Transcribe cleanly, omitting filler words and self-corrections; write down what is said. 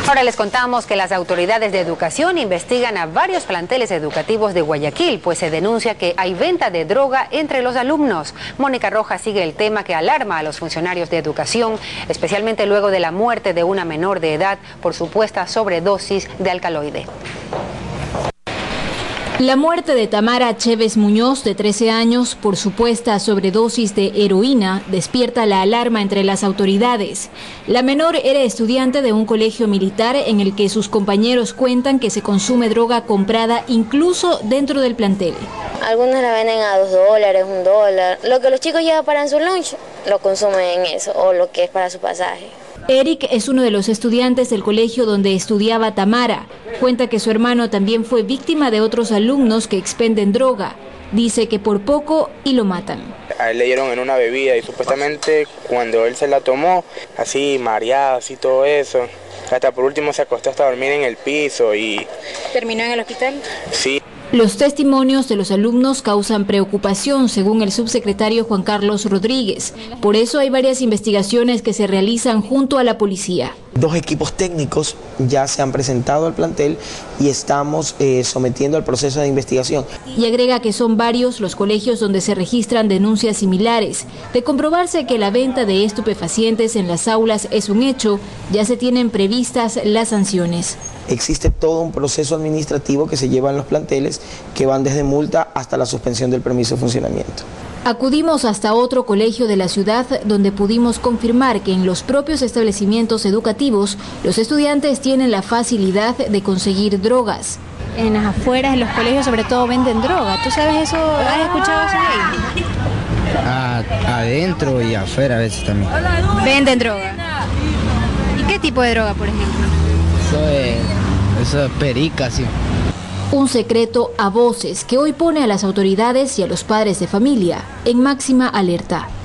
Ahora les contamos que las autoridades de educación investigan a varios planteles educativos de Guayaquil, pues se denuncia que hay venta de droga entre los alumnos. Mónica Rojas sigue el tema que alarma a los funcionarios de educación, especialmente luego de la muerte de una menor de edad por supuesta sobredosis de alcaloide. La muerte de Tamara Chévez Muñoz, de 13 años, por supuesta sobredosis de heroína, despierta la alarma entre las autoridades. La menor era estudiante de un colegio militar en el que sus compañeros cuentan que se consume droga comprada incluso dentro del plantel. Algunos la venden a $2, $1. Lo que los chicos llevan para su lunch, lo consumen en eso, o lo que es para su pasaje. Eric es uno de los estudiantes del colegio donde estudiaba Tamara. Cuenta que su hermano también fue víctima de otros alumnos que expenden droga. Dice que por poco y lo matan. A él le dieron en una bebida y supuestamente cuando él se la tomó, así mareado, así todo eso, hasta por último se acostó hasta dormir en el piso y... ¿Terminó en el hospital? Sí. Los testimonios de los alumnos causan preocupación, según el subsecretario Juan Carlos Rodríguez. Por eso hay varias investigaciones que se realizan junto a la policía. 2 equipos técnicos ya se han presentado al plantel y estamos sometiendo al proceso de investigación. Y agrega que son varios los colegios donde se registran denuncias similares. De comprobarse que la venta de estupefacientes en las aulas es un hecho, ya se tienen previstas las sanciones. Existe todo un proceso administrativo que se lleva en los planteles que van desde multa hasta la suspensión del permiso de funcionamiento. Acudimos hasta otro colegio de la ciudad donde pudimos confirmar que en los propios establecimientos educativos los estudiantes tienen la facilidad de conseguir drogas. En las afueras de los colegios sobre todo venden droga. ¿Tú sabes eso? ¿Has escuchado eso ahí? Adentro y afuera a veces también. Venden droga. ¿Y qué tipo de droga, por ejemplo? Eso es perica, sí. Un secreto a voces que hoy pone a las autoridades y a los padres de familia en máxima alerta.